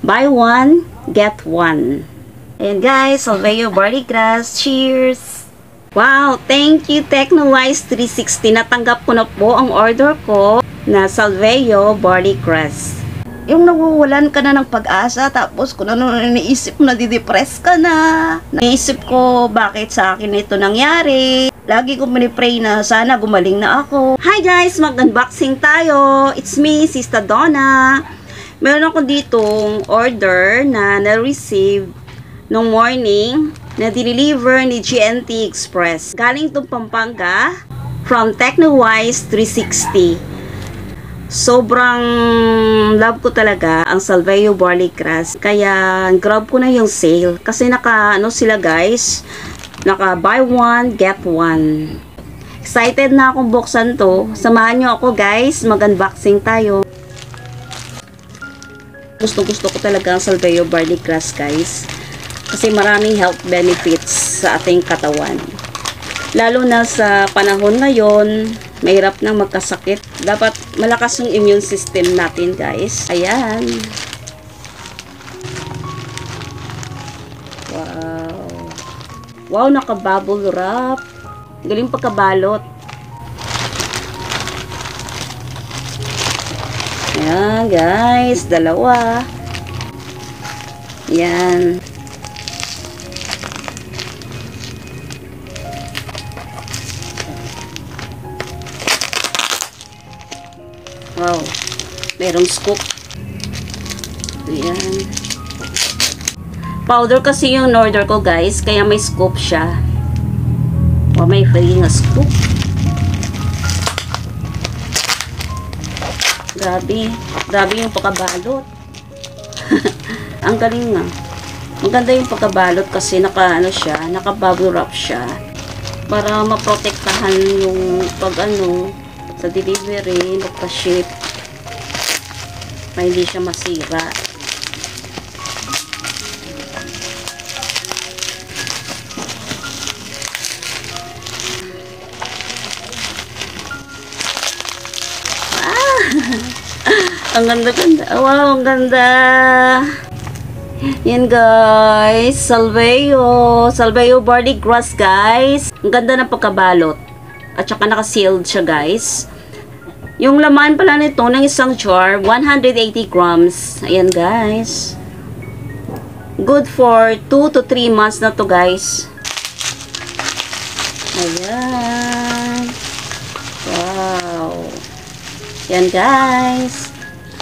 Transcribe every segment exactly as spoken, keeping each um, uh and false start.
Buy one, get one. Ayan guys, Salveo Barley Grass. Cheers! Wow, thank you Tecnowise three sixty. Natanggap ko na po ang order ko na Salveo Barley Grass. Yung nawawalan ka na ng pag-asa, tapos kung ano naisip mo, nadidepress ka na. Naisip ko, bakit sa akin ito nangyari? Lagi ko minipray na sana gumaling na ako. Hi guys, mag-unboxing tayo. It's me, Sista Donna. Meron ako ditong order na na-receive nung morning na dineliver ni G N T Express. Galing itong Pampanga from Tecnowise three sixty. Sobrang love ko talaga ang Salveo Barley Grass. Kaya grab ko na yung sale. Kasi naka ano sila guys, naka buy one, get one. Excited na akong buksan to. Samahan nyo ako guys, mag-unboxing tayo. Gusto gusto ko talaga ang Salveo Barley Grass guys. Kasi maraming health benefits sa ating katawan. Lalo na sa panahon ngayon, mahirap nang magkasakit. Dapat malakas yung immune system natin guys. Ayan. Wow. Wow, naka-bubble wrap. Galing pagkabalot. Ayan guys, dalawa. Ayan. Wow, merong scoop. Ayan. Powder kasi yung order ko guys, kaya may scoop siya. Wow, may free na scoop. Grabe, grabe yung pagkabalot. Ang galing nga. Maganda yung pagkabalot kasi naka ano siya, naka bubble wrap siya para maprotektahan yung pag ano sa delivery, magpa-ship para hindi siya masira. Ah! Ang ganda-ganda. Wow, ang ganda. Yan guys, Salveo, Salveo Barley Grass guys. Ang ganda ng pagkabalot. At saka naka-sealed siya guys. Yung laman pala nito ng isang jar, one hundred eighty grams. Ayan guys. Good for two to three months na to guys. Ayan. Wow. Ayan guys.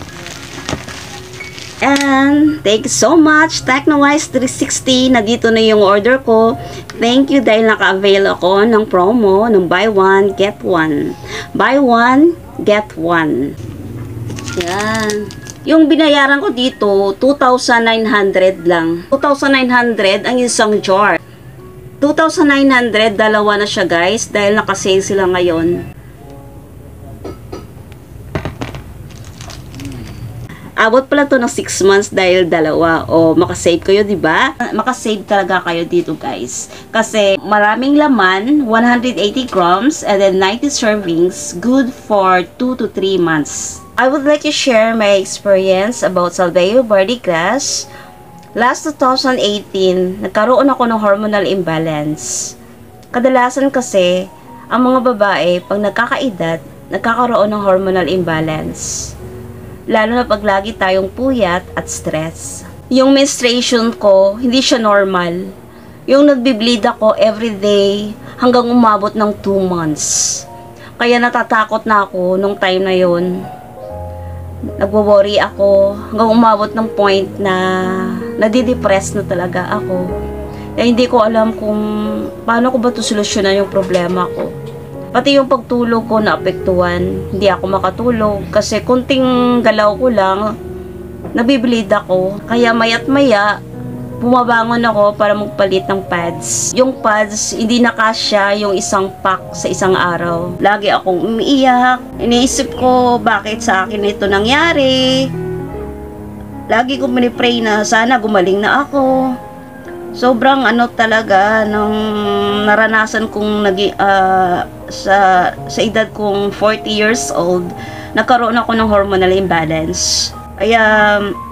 And thank you so much Tecnowise three sixty. Nandito na yung order ko. Thank you dahil naka-avail ako ng promo ng buy one, get one. Buy one, get one. Yan. Yung binayaran ko dito, two thousand nine hundred lang. two thousand nine hundred ang isang jar. two thousand nine hundred, dalawa na siya guys dahil naka-sale sila ngayon. Abot pala to ng six months dahil dalawa. O, makasave kayo, di ba? Makasave talaga kayo dito, guys. Kasi maraming laman, one hundred eighty grams, and then ninety servings, good for two to three months. I would like to share my experience about Salveo Barley Grass. Last two thousand eighteen, nagkaroon ako ng hormonal imbalance. Kadalasan kasi, ang mga babae, pag nagkakaedad, nagkakaroon ng hormonal imbalance. Lalo na pag lagi tayong puyat at stress. Yung menstruation ko, hindi siya normal. Yung nagbi-bleed ako everyday hanggang umabot ng two months. Kaya natatakot na ako nung time na yun. Nagwo-worry ako hanggang umabot ng point na nadidepress na talaga ako. Kaya hindi ko alam kung paano ko ba ito solusyonan yung problema ko. Pati yung pagtulog ko naapektuhan. Hindi ako makatulog kasi kunting galaw ko lang, nabibilid ako. Kaya mayat maya, bumabangon ako para magpalit ng pads. Yung pads, hindi na kasya yung isang pack sa isang araw. Lagi akong umiiyak. Iniisip ko, bakit sa akin ito nangyari? Lagi ko minipray na sana gumaling na ako. Sobrang ano talaga nung naranasan kong nagi, uh, sa, sa edad kong forty years old, nagkaroon ako ng hormonal imbalance. Kaya, ang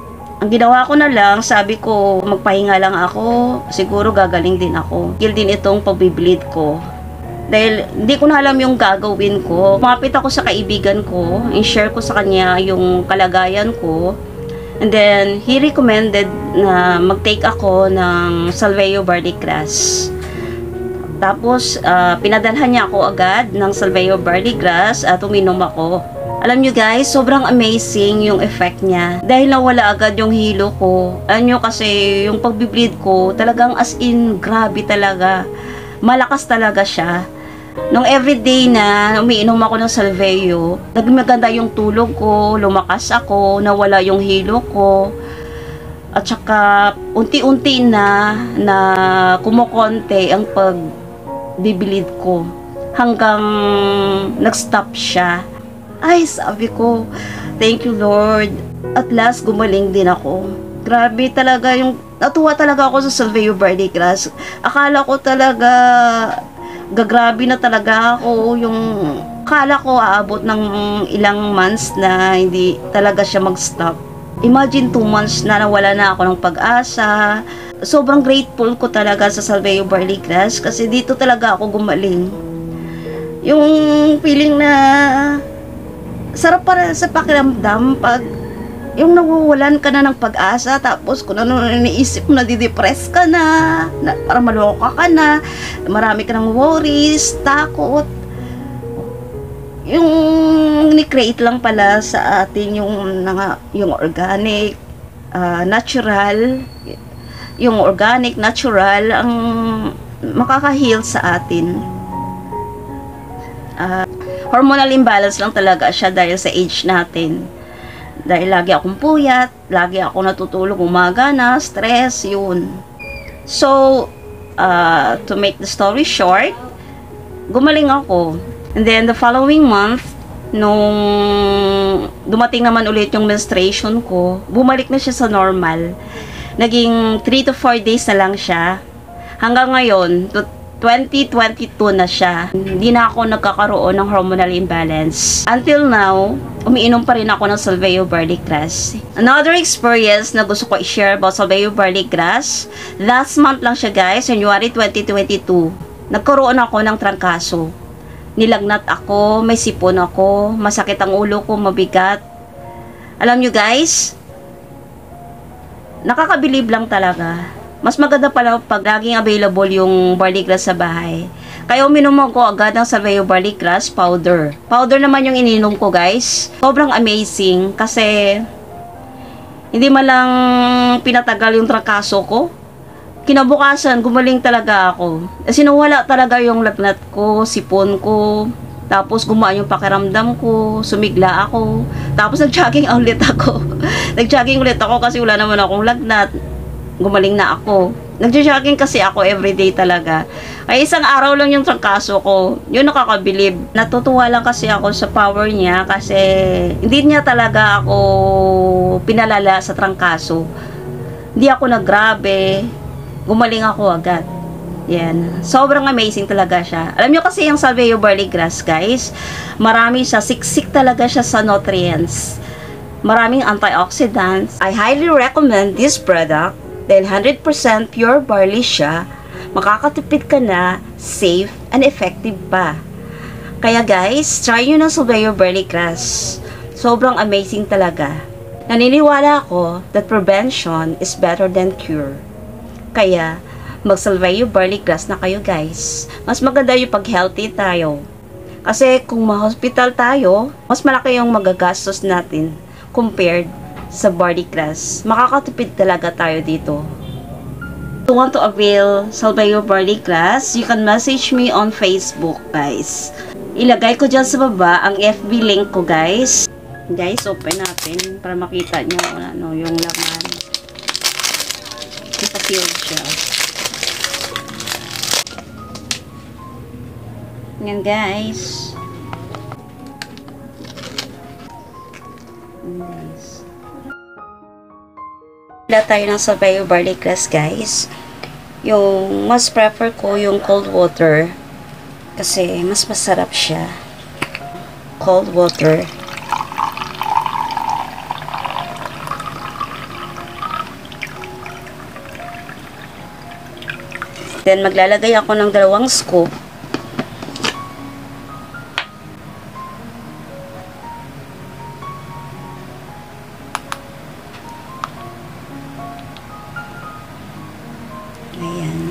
Ang ginawa ko na lang, sabi ko, magpahinga lang ako. Siguro gagaling din ako. Tigil din itong pagbibleed ko. Dahil hindi ko na alam yung gagawin ko. Kumapit ako sa kaibigan ko, i-share ko sa kanya yung kalagayan ko. And then, he recommended na mag-take ako ng Salveo Barley Grass. Tapos, uh, pinadalhan niya ako agad ng Salveo Barley Grass at uminom ako. Alam nyo guys, sobrang amazing yung effect niya. Dahil nawala agad yung hilo ko. Alam nyo kasi, yung pagbibleed ko, talagang as in, grabe talaga. Malakas talaga siya. Nung everyday na umiinom ako ng Salveo, naging maganda yung tulog ko, lumakas ako, nawala yung hilo ko. At saka, unti-unti na, na kumukonte ang pagbibleed ko. Hanggang nag-stop siya. Ay, sabi ko, thank you Lord. At last, gumaling din ako. Grabe talaga yung, natuwa talaga ako sa Salveo Barley Grass. Akala ko talaga, gagrabe na talaga ako. Yung, akala ko aabot ng ilang months na hindi talaga siya mag-stop. Imagine two months na nawala na ako ng pag-asa. Sobrang grateful ko talaga sa Salveo Barley Grass kasi dito talaga ako gumaling. Yung feeling na, sarap para sa pakiramdam pag yung nawawalan ka na ng pag-asa tapos kung ano iniisip mo na didepress ka na, na para maloka ka na, marami ka ng worries, takot. Yung ni-create lang pala sa atin yung, yung organic, uh, natural, yung organic, natural ang makaka-heal sa atin. Uh, hormonal imbalance lang talaga siya dahil sa age natin. Dahil lagi akong puyat, lagi ako natutulog umaga na, stress, yun. So, uh, to make the story short, gumaling ako. And then the following month, nung dumating naman ulit yung menstruation ko, bumalik na siya sa normal. Naging three to four days na lang siya. Hanggang ngayon, twenty twenty-two na siya. Hindi na ako nagkakaroon ng hormonal imbalance. Until now, umiinom pa rin ako ng Salveo Barley Grass. Another experience na gusto ko i-share about Salveo Barley Grass, last month lang siya guys, January twenty twenty-two. Nagkaroon ako ng trangkaso. Nilagnat ako, may sipon ako, masakit ang ulo ko, mabigat. Alam nyo guys, nakakabilib lang talaga. Mas maganda pala pag laging available yung barley grass sa bahay. Kaya uminom ko agad ng Salveo Barley Grass powder. Powder naman yung ininom ko guys. Sobrang amazing kasi hindi man lang pinatagal yung trangkaso ko. Kinabukasan, gumaling talaga ako. Kasi nawala talaga yung lagnat ko, sipon ko. Tapos gumaan yung pakiramdam ko, sumigla ako. Tapos nag-jogging ulit ako. Nag-jogging ulit ako kasi wala naman akong lagnat. Gumaling na ako. Nagja-jogging kasi ako everyday talaga. Ay isang araw lang yung trangkaso ko. Yun nakakabilib. Natutuwa lang kasi ako sa power niya kasi hindi niya talaga ako pinalala sa trangkaso. Hindi ako naggrabe. Gumaling ako agad. Yan. Sobrang amazing talaga siya. Alam nyo kasi yung Salveo Barley Grass guys, marami siya. Siksik talaga siya sa nutrients. Maraming antioxidants. I highly recommend this product. Dahil one hundred percent pure barley siya, makakatipid ka na, safe, and effective pa. Kaya guys, try nyo ng Salveo Barley Grass. Sobrang amazing talaga. Naniniwala ako that prevention is better than cure. Kaya, mag-Salveo Barley Grass na kayo guys. Mas maganda yung pag-healthy tayo. Kasi kung ma-hospital tayo, mas malaki yung magagastos natin compared sa barley grass. Makakatipid talaga tayo dito. If you want to avail Salveo Barley Grass, you can message me on Facebook, guys. Ilagay ko dyan sa baba ang F B link ko, guys. Guys, open natin para makita nyo ano, yung laman. Ipa-sealed siya. Yan, guys. Nice. Wala tayo ng Salveo Barley Grass guys. Yung mas prefer ko yung cold water kasi mas masarap siya. Cold water. Then, maglalagay ako ng dalawang scoop. Ayan.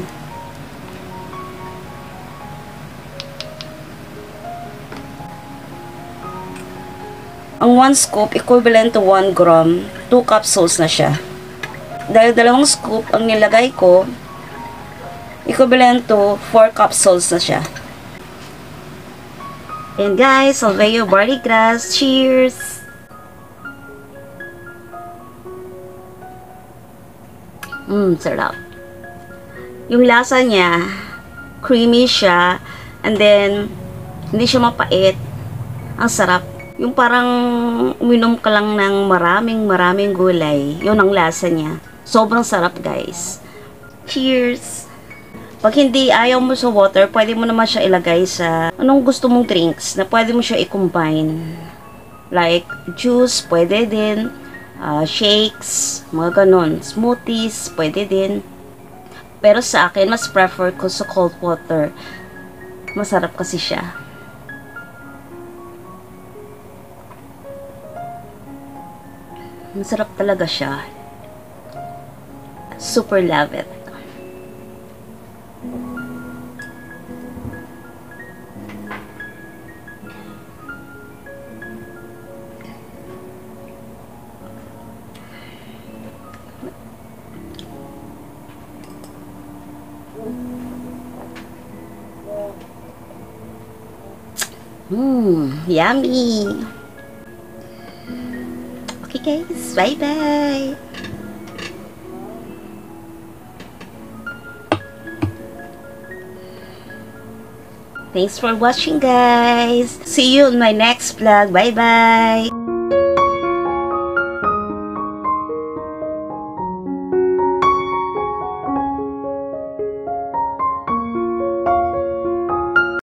Ang one scoop, equivalent to one gram, two capsules na siya. Dahil dalawang scoop ang nilagay ko, equivalent to four capsules na siya. And guys, Solveo barley grass. Cheers! Mmm, sarap. Yung lasa niya, creamy siya, and then, hindi siya mapait. Ang sarap. Yung parang uminom ka lang ng maraming maraming gulay. Yun ang lasa niya. Sobrang sarap, guys. Cheers! Pag hindi ayaw mo sa water, pwede mo naman siya ilagay sa anong gusto mong drinks na pwede mo siya i-combine. Like juice, pwede din. Uh, shakes, mga ganon. Smoothies, pwede din. Pero sa akin, mas prefer ko sa cold water. Masarap kasi siya. Masarap talaga siya. Super love it. Mmm, yummy. Okay guys, bye bye. Thanks for watching guys. See you in my next vlog. Bye bye.